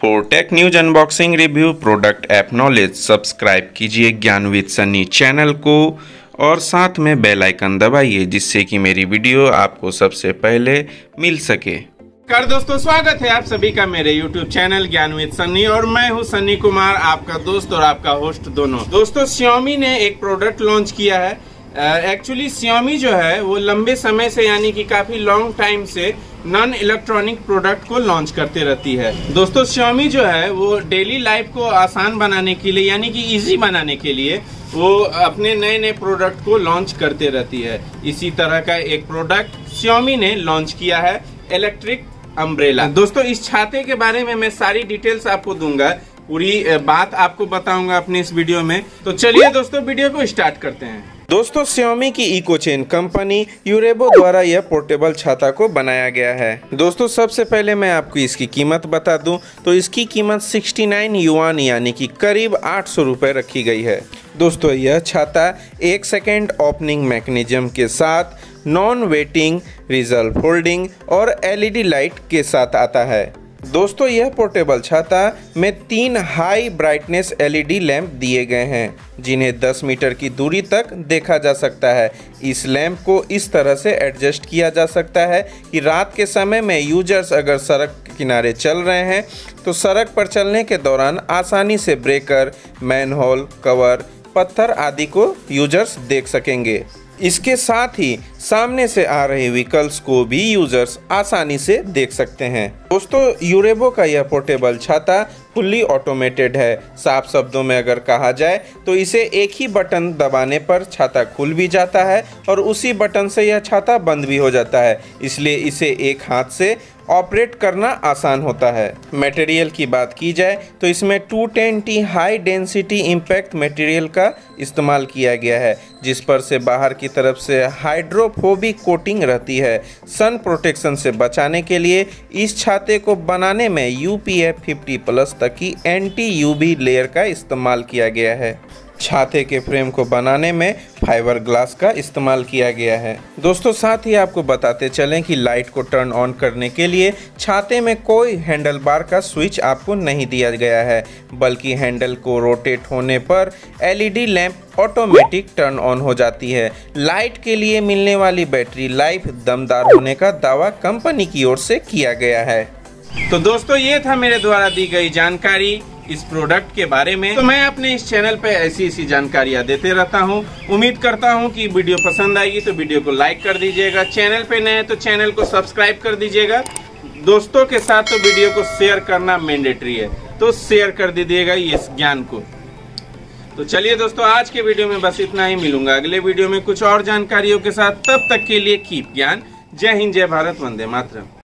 For tech news unboxing review product app knowledge subscribe कीजिए Gyan with Sunny channel को और साथ में बेल आइकन दबाइए जिससे कि मेरी वीडियो आपको सबसे पहले मिल सके। नमस्कार दोस्तों, स्वागत है आप सभी का मेरे YouTube channel Gyan with Sunny और मैं हूं सन्नी कुमार, आपका दोस्त और आपका होस्ट दोनों। दोस्तों, Xiaomi ने एक प्रोडक्ट लॉन्च किया है। एक्चुअली Xiaomi जो है वो लंबे समय से यानी कि काफी लॉन्ग टाइम से नॉन इलेक्ट्रॉनिक प्रोडक्ट को लॉन्च करते रहती है। दोस्तों, Xiaomi जो है वो डेली लाइफ को आसान बनाने के लिए यानी कि इजी बनाने के लिए वो अपने नए नए प्रोडक्ट को लॉन्च करते रहती है। इसी तरह का एक प्रोडक्ट Xiaomi ने लॉन्च किया है, इलेक्ट्रिक अम्ब्रेला। दोस्तों, इस छाते के बारे में मैं सारी डिटेल्स आपको दूंगा, पूरी बात आपको बताऊंगा अपने इस वीडियो में। तो चलिए दोस्तों, वीडियो को स्टार्ट करते हैं। दोस्तों, Xiaomi की इको चेन कंपनी यूरेबो द्वारा यह पोर्टेबल छाता को बनाया गया है। दोस्तों, सबसे पहले मैं आपको इसकी कीमत बता दूं तो इसकी कीमत 69 युआन यानी कि करीब 800 रुपये रखी गई है। दोस्तों, यह छाता 1 सेकेंड ओपनिंग मैकेनिज्म के साथ नॉन वेटिंग रिजल्व होल्डिंग और LED लाइट के साथ आता है। दोस्तों, यह पोर्टेबल छाता में 3 हाई ब्राइटनेस LED लैंप दिए गए हैं जिन्हें 10 मीटर की दूरी तक देखा जा सकता है। इस लैंप को इस तरह से एडजस्ट किया जा सकता है कि रात के समय में यूजर्स अगर सड़क के किनारे चल रहे हैं तो सड़क पर चलने के दौरान आसानी से ब्रेकर, मैनहोल कवर, पत्थर आदि को यूजर्स देख सकेंगे। इसके साथ ही सामने से आ रहे व्हीकल्स को भी यूजर्स आसानी से देख सकते हैं। दोस्तों, यूरेबो का यह पोर्टेबल छाता फुल्ली ऑटोमेटेड है। साफ शब्दों में अगर कहा जाए तो इसे एक ही बटन दबाने पर छाता खुल भी जाता है और उसी बटन से यह छाता बंद भी हो जाता है, इसलिए इसे एक हाथ से ऑपरेट करना आसान होता है। मटेरियल की बात की जाए तो इसमें 210T high density impact material का इस्तेमाल किया गया है, जिस पर से बाहर की तरफ से हाइड्रोफोबिक कोटिंग रहती है। सन प्रोटेक्शन से बचाने के लिए इस छाते को बनाने में UPF 50+ तक की एंटी UV लेयर का इस्तेमाल किया गया है। छाते के फ्रेम को बनाने में फाइबर ग्लास का इस्तेमाल किया गया है। दोस्तों, साथ ही आपको बताते चलें कि लाइट को टर्न ऑन करने के लिए छाते में कोई हैंडल बार का स्विच आपको नहीं दिया गया है, बल्कि हैंडल को रोटेट होने पर LED lamp automatic turn on हो जाती है। लाइट के लिए मिलने वाली बैटरी लाइफ दमदार होने का दावा कंपनी की ओर से किया गया है। तो दोस्तों, ये था मेरे द्वारा दी गई जानकारी इस प्रोडक्ट के बारे में। तो मैं अपने इस चैनल पे ऐसी जानकारियां देते रहता हूं। उम्मीद करता हूं कि वीडियो पसंद आएगी तो वीडियो को लाइक कर दीजिएगा, चैनल पे नए हैं तो चैनल को सब्सक्राइब कर दीजिएगा। दोस्तों के साथ तो वीडियो को शेयर करना मैंडेटरी है, तो शेयर कर दीजिएगा इस ज्ञान को। तो चलिए दोस्तों, आज के वीडियो में बस इतना ही। मिलूंगा अगले वीडियो में कुछ और जानकारियों के साथ। तब तक के लिए कीप ज्ञान। जय हिंद, जय भारत, वंदे मातरम।